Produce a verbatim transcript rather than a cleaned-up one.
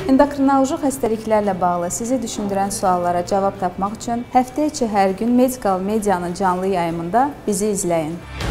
Endokrinoloji xəstəliklərlə bağlı sizi düşündürən suallara cavab tapmaq üçün həftə içi hər gün Medical Medianın canlı yayımında bizi izləyin.